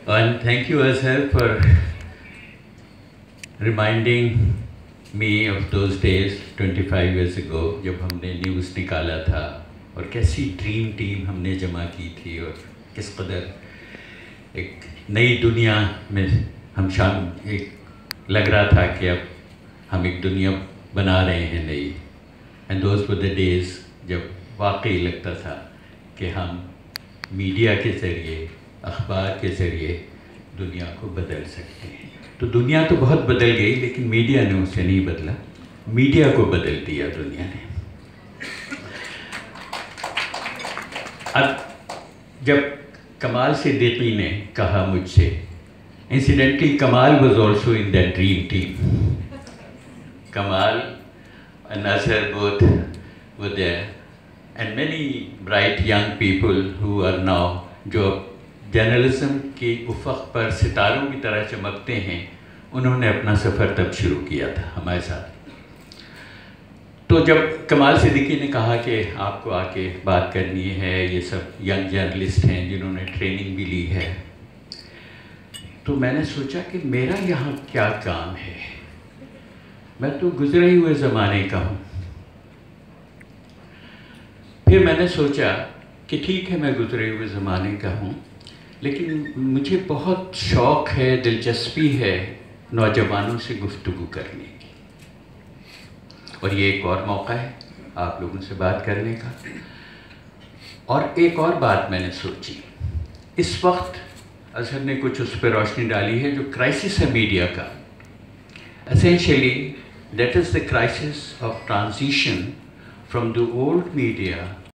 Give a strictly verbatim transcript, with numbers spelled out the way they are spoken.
And thank you, Azhar, for reminding me of those days twenty-five years ago जब हमने news निकाला था और कैसी ड्रीम टीम हमने जमा की थी और किस कदर एक नई दुनिया में हम शाम एक लग रहा था कि अब हम एक दुनिया बना रहे हैं नई। And those were the days जब वाकई लगता था कि हम मीडिया के ज़रिए, अखबार के ज़रिए दुनिया को बदल सकते हैं। तो दुनिया तो बहुत बदल गई, लेकिन मीडिया ने उसे नहीं बदला, मीडिया को बदल दिया दुनिया ने। अब जब कमाल सिद्दीकी ने कहा मुझसे, incidentally Kamal was also in that dream team, Kamal and Azhar both were there, and many bright young people who are now, जो जर्नलिज्म के उफ़क़ पर सितारों की तरह चमकते हैं, उन्होंने अपना सफ़र तब शुरू किया था हमारे साथ। तो जब कमाल सिद्दीकी ने कहा कि आपको आके बात करनी है, ये सब यंग जर्नलिस्ट हैं जिन्होंने ट्रेनिंग भी ली है, तो मैंने सोचा कि मेरा यहाँ क्या काम है, मैं तो गुजरे हुए ज़माने का हूँ। फिर मैंने सोचा कि ठीक है, मैं गुजरे हुए ज़माने का हूँ, लेकिन मुझे बहुत शौक़ है, दिलचस्पी है नौजवानों से गुफ्तगू करने की, और ये एक और मौका है आप लोगों से बात करने का। और एक और बात मैंने सोची, इस वक्त अज़हर ने कुछ उस पर रोशनी डाली है, जो क्राइसिस है मीडिया का। Essentially, that is the crisis of transition from the old media